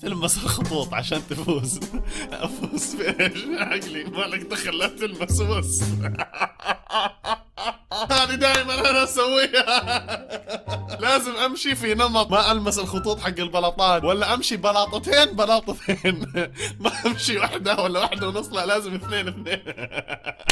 تلمس الخطوط عشان تفوز. افوز في ايش؟ عقلي مالك دخل، لا تلمس وبس. هذه دائما انا اسويها. لازم امشي في نمط، ما المس الخطوط حق البلاطات، ولا امشي بلاطتين بلاطتين. ما امشي واحدة ولا واحدة ونص، لا لازم اثنين اثنين.